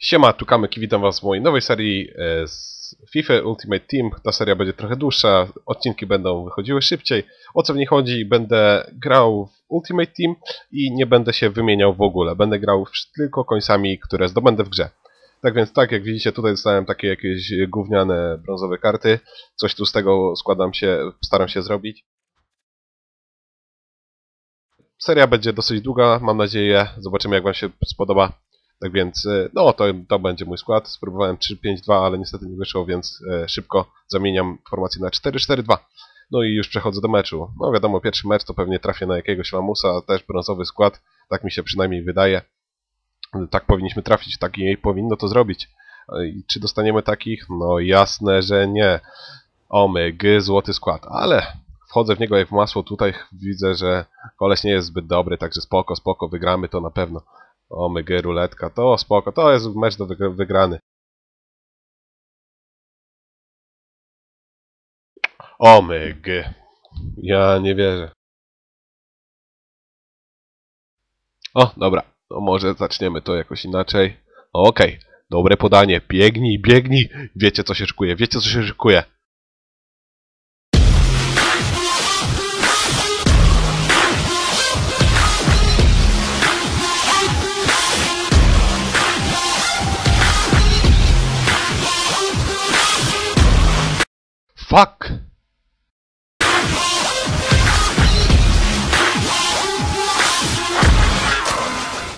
Siema, tu Kamyk i witam was w mojej nowej serii z FIFA Ultimate Team. Ta seria będzie trochę dłuższa, odcinki będą wychodziły szybciej. O co w niej chodzi? Będę grał w Ultimate Team i nie będę się wymieniał w ogóle. Będę grał tylko końcami, które zdobędę w grze. Tak więc, tak jak widzicie, tutaj dostałem takie jakieś gówniane brązowe karty. Coś tu z tego staram się zrobić. Seria będzie dosyć długa, mam nadzieję. Zobaczymy, jak wam się spodoba. Tak więc, no to będzie mój skład. Spróbowałem 3-5-2, ale niestety nie wyszło, więc szybko zamieniam formację na 4-4-2. No i już przechodzę do meczu. No wiadomo, pierwszy mecz to pewnie trafię na jakiegoś lamusa, też brązowy skład. Tak mi się przynajmniej wydaje. Tak powinniśmy trafić, tak i powinno to zrobić. I czy dostaniemy takich? No jasne, że nie. Omygy, złoty skład, ale wchodzę w niego jak w masło. Tutaj widzę, że koleś nie jest zbyt dobry, także spoko, wygramy to na pewno. Omygy, ruletka, to spoko, to jest mecz do wygrany. Omygy, ja nie wierzę. O, dobra, no może zaczniemy to jakoś inaczej. Okej, dobre podanie, biegnij, wiecie co się szykuje, Fuck!